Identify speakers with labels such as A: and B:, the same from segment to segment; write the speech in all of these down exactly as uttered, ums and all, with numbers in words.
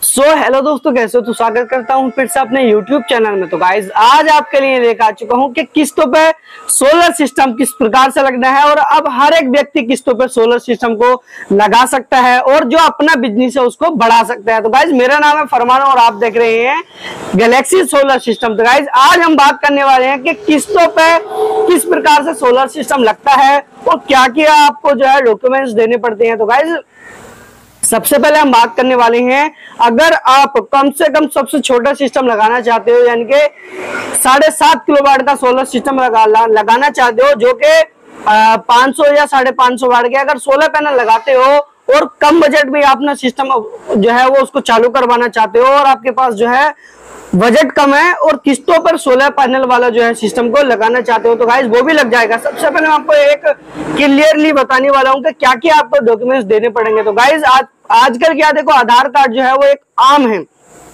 A: सो so, hello दोस्तों, कैसे हो? तो स्वागत करता हूं फिर से अपने यूट्यूब चैनल में। तो गाइज आज आपके लिए लेकर आ चुका हूं कि किस्तों पे सोलर सिस्टम किस प्रकार से लगना है और अब हर एक व्यक्ति किस्तों पे सोलर सिस्टम को लगा सकता है और जो अपना बिजनेस है उसको बढ़ा सकता है। तो गाइज मेरा नाम है फरमान और आप देख रहे हैं गैलेक्सी सोलर सिस्टम। तो गाइज आज हम बात करने वाले हैं कि किस्तों पे किस प्रकार से सोलर सिस्टम लगता है और क्या क्या आपको जो है डॉक्यूमेंट्स देने पड़ते हैं। तो गाइज सबसे पहले हम बात करने वाले हैं, अगर आप कम से कम सबसे छोटा सिस्टम लगाना चाहते हो यानी कि साढ़े सात किलोवाट का सोलर सिस्टम लगा, लगाना चाहते हो जो कि पाँच सौ या साढ़े पाँच सौ वाट के अगर सोलर पैनल लगाते हो और कम बजट में अपना सिस्टम जो है वो उसको चालू करवाना चाहते हो और आपके पास जो है बजट कम है और किस्तों पर सोलर पैनल वाला जो है सिस्टम को लगाना चाहते हो तो गाइस वो भी लग जाएगा। सबसे पहले मैं आपको एक क्लियरली बताने वाला हूं कि क्या क्या आपको डॉक्यूमेंट्स देने पड़ेंगे। तो गाइस आज आजकल क्या देखो, आधार कार्ड जो है वो एक आम है,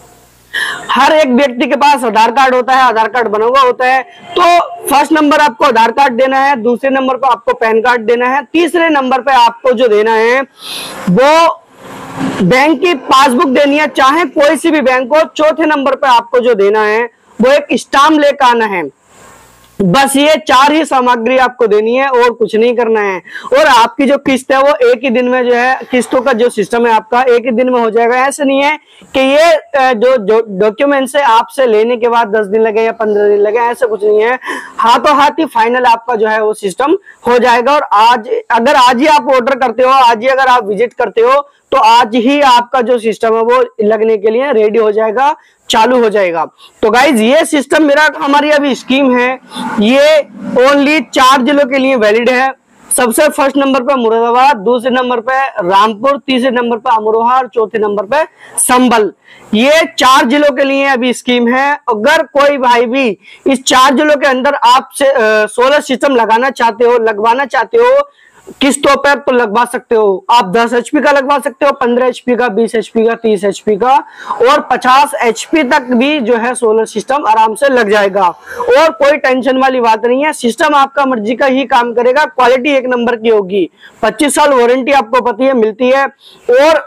A: हर एक व्यक्ति के पास आधार कार्ड होता है, आधार कार्ड बना हुआ होता है। तो फर्स्ट नंबर आपको आधार कार्ड देना है, दूसरे नंबर पर आपको पैन कार्ड देना है, तीसरे नंबर पे आपको जो देना है वो बैंक की पासबुक देनी है, चाहे कोई सी भी बैंक हो। चौथे नंबर पे आपको जो देना है वो एक स्टाम्प लेकर आना है। बस ये चार ही सामग्री आपको देनी है और कुछ नहीं करना है। और आपकी जो किस्त है वो एक ही दिन में जो है, किस्तों का जो सिस्टम है आपका एक ही दिन में हो जाएगा। ऐसे नहीं है कि ये जो डॉक्यूमेंट्स है आपसे लेने के बाद दस दिन लगे या पंद्रह दिन लगे, ऐसा कुछ नहीं है। हाथों हाथ ही फाइनल आपका जो है वो सिस्टम हो जाएगा। और आज अगर आज ही आप ऑर्डर करते हो, आज ही अगर आप विजिट करते हो तो आज ही आपका जो सिस्टम है वो लगने के लिए रेडी हो जाएगा, चालू हो जाएगा। तो गाइज ये सिस्टम मेरा हमारी अभी स्कीम है, ये ओनली चार जिलों के लिए वैलिड है। सबसे फर्स्ट नंबर पे मुरादाबाद, दूसरे नंबर पे रामपुर, तीसरे नंबर पे अमरोहा और चौथे नंबर पे संभल। ये चार जिलों के लिए अभी स्कीम है। अगर कोई भाई भी इस चार जिलों के अंदर आप से सोलर सिस्टम लगाना चाहते हो, लगवाना चाहते हो किस्तों पर, तो लगवा सकते हो। आप दस एचपी का लगवा सकते हो, पंद्रह एचपी का, बीस एचपी का, तीस एचपी का और पचास एचपी तक भी जो है सोलर सिस्टम आराम से लग जाएगा। और कोई टेंशन वाली बात नहीं है, सिस्टम आपका मर्जी का ही काम करेगा, क्वालिटी एक नंबर की होगी। पच्चीस साल वारंटी आपको पता है मिलती है। और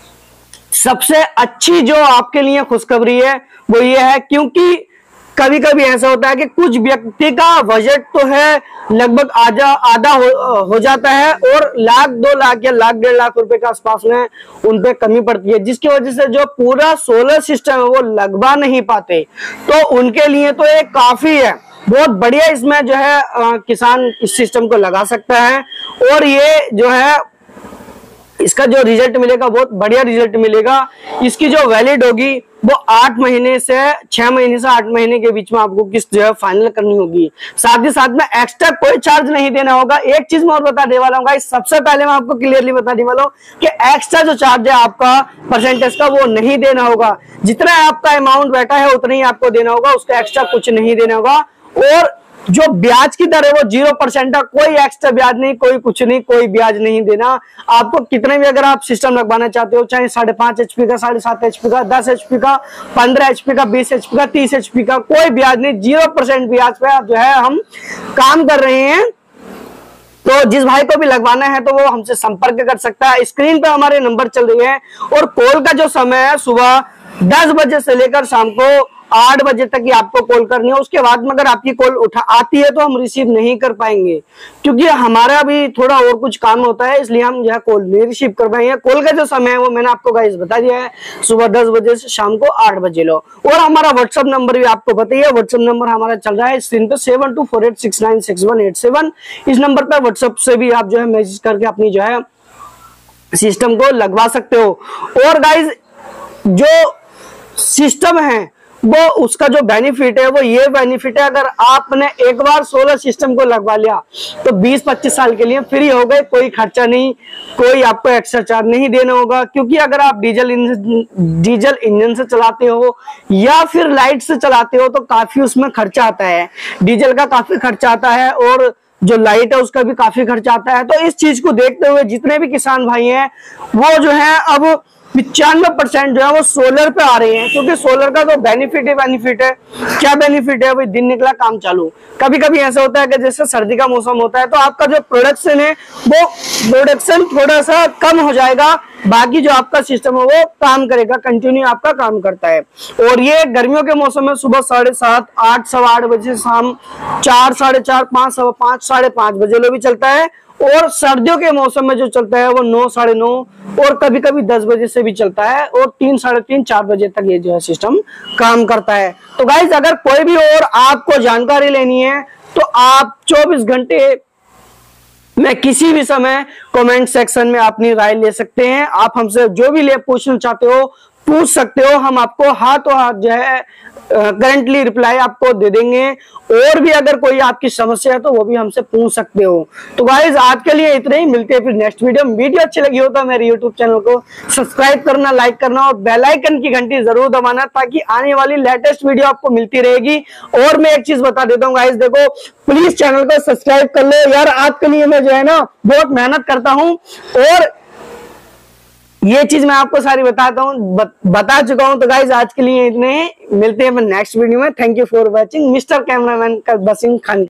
A: सबसे अच्छी जो आपके लिए खुशखबरी है वो ये है, क्योंकि कभी कभी ऐसा होता है कि कुछ व्यक्ति का बजट तो है लगभग आधा आधा हो, हो जाता है और लाख दो लाख या लाख डेढ़ लाख रुपए के आसपास में उन पे कमी पड़ती है, जिसकी वजह से जो पूरा सोलर सिस्टम है वो लगवा नहीं पाते। तो उनके लिए तो ये काफी है, बहुत बढ़िया। इसमें जो है आ, किसान इस सिस्टम को लगा सकता है और ये जो है इसका जो रिजल्ट मिलेगा बहुत बढ़िया रिजल्ट मिलेगा। इसकी जो वैलिड होगी वो आठ महीने से छह महीने से आठ महीने के बीच में आपको किस्त जो है फाइनल करनी होगी। साथ ही साथ में एक्स्ट्रा कोई चार्ज नहीं देना होगा। एक चीज मैं और बताने वाला हूँ, सबसे पहले मैं आपको क्लियरली बताने वाला हूँ कि एक्स्ट्रा जो चार्ज है आपका परसेंटेज का वो नहीं देना होगा। जितना आपका अमाउंट बैठा है उतना ही आपको देना होगा, उसका एक्स्ट्रा कुछ नहीं देना होगा। और जो ब्याज की दर है वो जीरो परसेंट है, कोई एक्स्ट्रा ब्याज नहीं, कोई कुछ नहीं, कोई ब्याज नहीं देना आपको। कितने भी अगर आप सिस्टम लगवाना चाहते हो, चाहे साढ़े पांच एचपी का, साढ़े सात एचपी का, दस एचपी का, पंद्रह एचपी का, बीस एचपी का, तीस एचपी का, कोई ब्याज नहीं, जीरो परसेंट ब्याज पे आप जो है हम काम कर रहे हैं। तो जिस भाई को भी लगवाना है तो वो हमसे संपर्क कर सकता है। स्क्रीन पे हमारे नंबर चल रही है और कॉल का जो समय है सुबह दस बजे से लेकर शाम को आठ बजे तक ही आपको कॉल करनी है। उसके बाद में अगर आपकी कॉल उठा आती है तो हम रिसीव नहीं कर पाएंगे, क्योंकि हमारा भी थोड़ा और कुछ काम होता है, इसलिए हम यह कॉल नहीं रिसीव कर पाएंगे। कॉल का जो समय है वो मैंने आपको गाइस बता दिया है, सुबह दस बजे से शाम को आठ बजे लो। और हमारा व्हाट्सअप नंबर भी आपको बताइए, व्हाट्सअप नंबर हमारा चल रहा है स्क्रीन पे seven two four eight six nine six one eight seven. इस नंबर पर व्हाट्सएप से भी आप जो है मैसेज करके अपनी जो है सिस्टम को लगवा सकते हो। और गाइज जो सिस्टम है वो उसका जो बेनिफिट है वो ये बेनिफिट है, अगर आपने एक बार सोलर सिस्टम को लगवा लिया तो बीस पच्चीस साल के लिए फ्री हो गए, कोई खर्चा नहीं, कोई आपको एक्स्ट्रा चार्ज नहीं देना होगा। क्योंकि अगर आप डीजल डीजल इंजन से चलाते हो या फिर लाइट से चलाते हो तो काफी उसमें खर्चा आता है, डीजल का काफी खर्चा आता है और जो लाइट है उसका भी काफी खर्चा आता है। तो इस चीज को देखते हुए जितने भी किसान भाई हैं वो जो है अब पिचानवे परसेंट जो है वो सोलर पे आ रहे हैं, क्योंकि सोलर का तो बेनिफिट ही बेनिफिट है। क्या बेनिफिट है भाई, दिन निकला काम चालू। कभी कभी ऐसा होता है कि जैसे सर्दी का मौसम होता है तो आपका जो प्रोडक्शन है वो प्रोडक्शन थोड़ा सा कम हो जाएगा, बाकी जो आपका सिस्टम है वो काम करेगा, कंटिन्यू आपका काम करता है। और ये गर्मियों के मौसम में सुबह साढ़े सात आठ सवा आठ बजे, शाम चार साढ़े चार पाँच सवा पाँच साढ़े पाँच बजे लो भी चलता है, और सर्दियों के मौसम में जो चलता है वो नौ साढ़े नौ और कभी कभी दस बजे से भी चलता है, और तीन साढ़े तीन चार बजे तक ये जो है सिस्टम काम करता है। तो गाइज अगर कोई भी और आपको जानकारी लेनी है तो आप चौबीस घंटे में किसी भी समय कमेंट सेक्शन में अपनी राय ले सकते हैं। आप हमसे जो भी ले पूछना चाहते हो पूछ सकते हो, हम आपको हाथों हाथ जो है करंटली रिप्लाई आपको दे देंगे। और भी अगर कोई आपकी समस्या है तो वो भी हमसे पूछ सकते हो। तो गाइज आज के लिए इतना ही, मिलते हैं फिर नेक्स्ट वीडियो में। वीडियो अच्छी लगी हो तो मेरे यूट्यूब चैनल को सब्सक्राइब करना, लाइक करना और बेल आइकन की घंटी जरूर दबाना, ताकि आने वाली लेटेस्ट वीडियो आपको मिलती रहेगी। और मैं एक चीज बता देता हूँ गाइज, देखो प्लीज चैनल को सब्सक्राइब कर लो यार, आपके लिए मैं जो है ना बहुत मेहनत करता हूँ, और ये चीज मैं आपको सारी बताता हूँ, बता चुका हूँ। तो गाइज आज के लिए इतने ही, मिलते हैं नेक्स्ट वीडियो में। Thank you for watching. Mister cameraman का बसिंग खान।